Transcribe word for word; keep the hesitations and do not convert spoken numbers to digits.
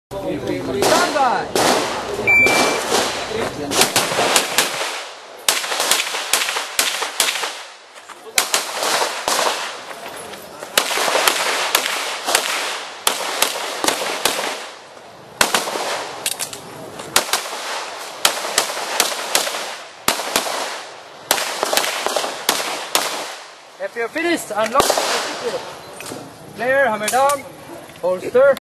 Stand by. If you're finished, unlock the sequel. Player, hammer down, holster.